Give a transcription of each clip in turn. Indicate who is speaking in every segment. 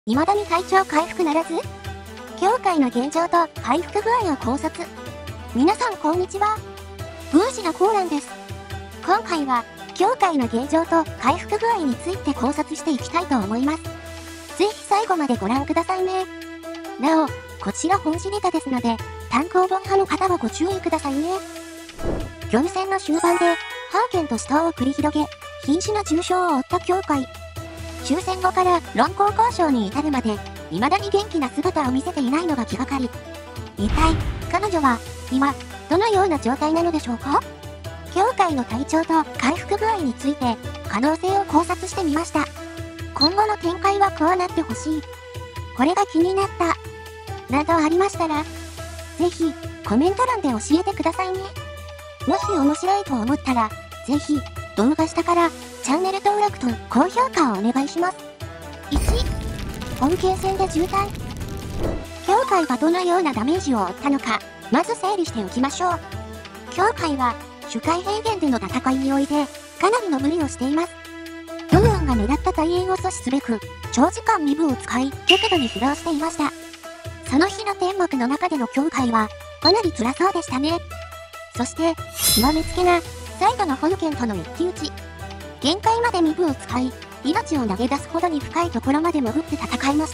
Speaker 1: 未だに体調回復ならず？教会の現状と回復具合を考察。皆さんこんにちは。宮司のコーランです。今回は、教会の現状と回復具合について考察していきたいと思います。ぜひ最後までご覧くださいね。なお、こちら本誌ネタですので、単行本派の方はご注意くださいね。漁務戦の終盤で、ハーケンと死闘を繰り広げ、瀕死の重傷を負った教会。終戦後から論功交渉に至るまで、未だに元気な姿を見せていないのが気がかり。一体、彼女は、今、どのような状態なのでしょうか？教会の体調と回復具合について、可能性を考察してみました。今後の展開はこうなってほしい。これが気になった。などありましたら、ぜひ、コメント欄で教えてくださいね。もし面白いと思ったら、ぜひ、動画下から、チャンネル登録と高評価をお願いします。1、本剣戦で渋滞。教会がどのようなダメージを負ったのか、まず整理しておきましょう。教会は、主海平原での戦いにおいて、かなりの無理をしています。ドゥーンが狙った大援を阻止すべく、長時間身分を使い、極度に疲労していました。その日の天幕の中での教会は、かなり辛そうでしたね。そして、極めつけな、最後の本剣との一騎打ち。限界まで身分を使い、命を投げ出すほどに深いところまで潜って戦いました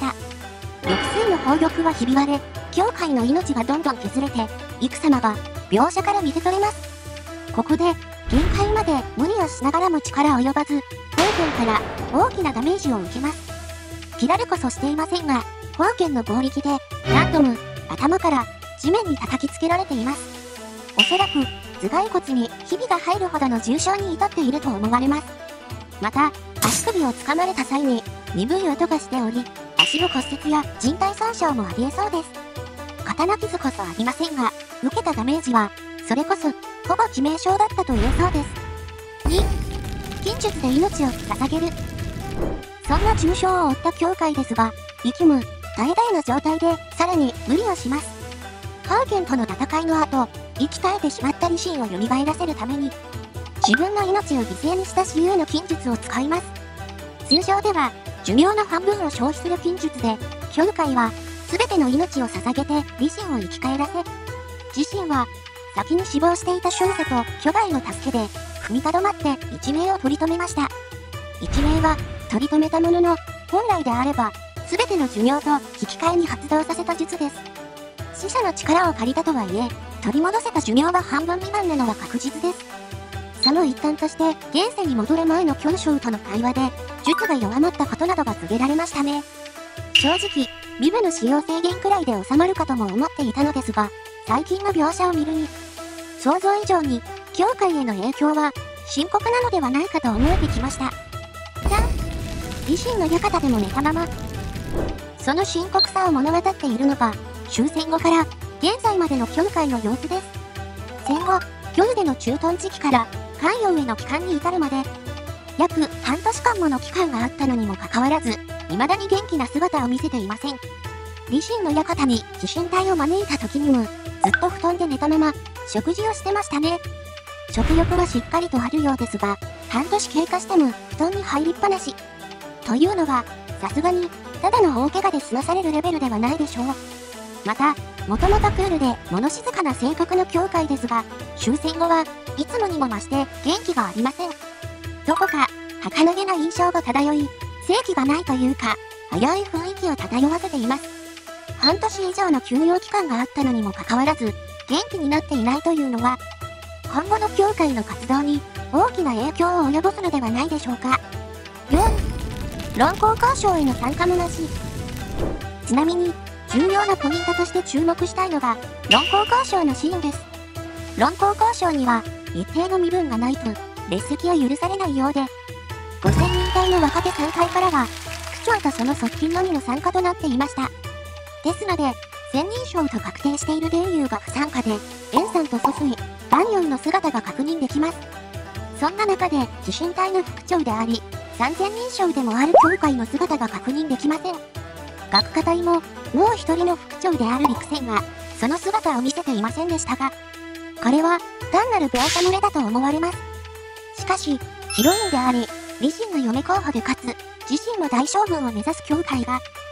Speaker 1: 。6数の砲玉はひび割れ、教会の命がどんどん削れて、幾様が描写から見て取れます。ここで、限界まで無理をしながらも力及ばず、本剣から大きなダメージを受けます。切られこそしていませんが、本剣の攻撃で何度も頭から地面に叩きつけられています。おそらく頭蓋骨にひびが入るほどの重傷に至っていると思われます。また、足首を掴まれた際に鈍い音がしており、足の骨折や人体損傷もありえそうです。刀傷こそありませんが、受けたダメージは、それこそ、ほぼ致命傷だったと言えそうです。2、禁術で命を捧げる。そんな重傷を負った教会ですが、息む、怠々の状態で、さらに無理をします。ハーケンとの戦いの後、息絶えてしまったリシンを蘇らせるために、自分の命を犠牲にした私有の禁術を使います。通常では、寿命の半分を消費する禁術で、教会は、すべての命を捧げてリシンを生き返らせ、自身は、先に死亡していた俊佐と巨大の助けで、踏みとどまって一命を取り留めました。一命は、取り留めたものの、本来であれば、すべての寿命と引き換えに発動させた術です。死者の力を借りたとはいえ、取り戻せた寿命は半分未満なのは確実です。その一端として、現世に戻る前のキョンショウとの会話で、術が弱まったことなどが告げられましたね。正直、ビブの使用制限くらいで収まるかとも思っていたのですが、最近の描写を見るに、想像以上に、教会への影響は、深刻なのではないかと思えてきました。3、リシンの館でも寝たまま。その深刻さを物語っているのが、終戦後から、現在までの教会の様子です。戦後、ギョルでの駐屯地期から、関陽への帰還に至るまで、約半年間もの期間があったのにもかかわらず、未だに元気な姿を見せていません。リシンの館に地震隊を招いた時にも、ずっと布団で寝たまま、食事をしてましたね。食欲はしっかりとあるようですが、半年経過しても布団に入りっぱなし。というのは、さすがに、ただの大怪我で済まされるレベルではないでしょう。また、もともとクールで物静かな性格の教会ですが、終戦後はいつもにも増して元気がありません。どこか、儚げな印象が漂い、正気がないというか、危うい雰囲気を漂わせています。半年以上の休養期間があったのにもかかわらず、元気になっていないというのは、今後の教会の活動に大きな影響を及ぼすのではないでしょうか。4、論功交渉への参加もなし。ちなみに、重要なポイントとして注目したいのが、論功交渉のシーンです。論功交渉には、一定の身分がないと、列席を許されないようで、5000人隊の若手3階からは、区長とその側近のみの参加となっていました。ですので、千人称と確定している霊友が不参加で、エンさんとソスイ、バンヨンの姿が確認できます。そんな中で、地震隊の副長であり、3000人称でもある教会の姿が確認できません。学科隊も、もう一人の副長である陸戦が、その姿を見せていませんでしたが、これは、単なる描写漏れだと思われます。しかし、ヒロインであり、リシンの嫁候補でかつ、自身の大将軍を目指す教会が、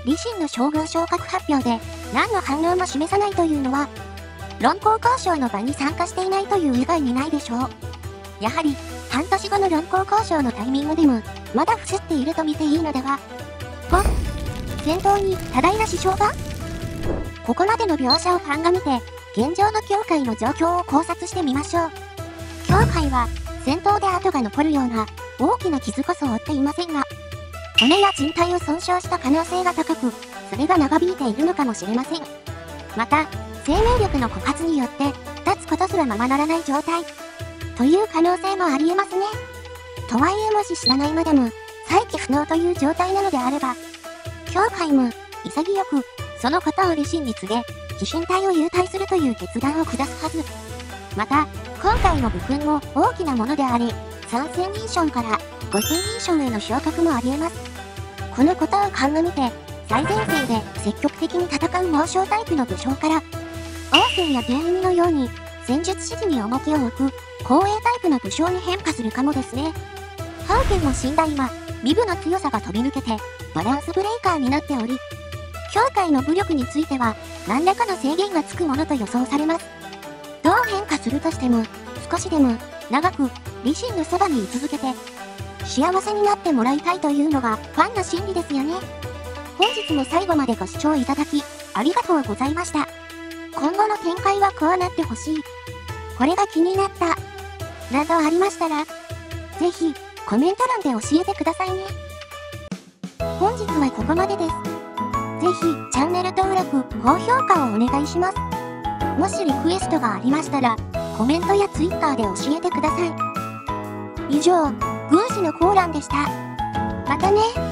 Speaker 1: 李信の将軍昇格発表で何の反応も示さないというのは、論功交渉の場に参加していないという以外にないでしょう。やはり、半年後の論功交渉のタイミングでも、まだ伏せっていると見ていいのでは。5、戦闘に多大な支障が？ここまでの描写を鑑みて、現状の教会の状況を考察してみましょう。教会は、戦闘で跡が残るような、大きな傷こそ負っていませんが、骨や人体を損傷した可能性が高く、それが長引いているのかもしれません。また、生命力の枯渇によって、立つことすらままならない状態、という可能性もありえますね。とはいえもし死なないまでも、再起不能という状態なのであれば、教会も、潔く、そのことを李信に告げ、飛信隊を優退するという決断を下すはず。また、今回の武勲も大きなものであり、3000人将から5000人将への昇格もあり得ます。このことを鑑みて、最前線で積極的に戦う猛将タイプの武将から、王翦や伝弓のように、戦術指示に重きを置く、後衛タイプの武将に変化するかもですね。ハウケンも死んだ今、身分の強さが飛び抜けて、バランスブレイカーになっており、教会の武力については、何らかの制限がつくものと予想されます。どう変化するとしても、少しでも、長く、李信のそばに居続けて、幸せになってもらいたいというのがファンの心理ですよね。本日も最後までご視聴いただき、ありがとうございました。今後の展開はこうなってほしい。これが気になった。などありましたら、ぜひ、コメント欄で教えてくださいね。本日はここまでです。ぜひ、チャンネル登録、高評価をお願いします。もしリクエストがありましたら、コメントや Twitter で教えてください。以上、軍師のコーランでした。またね。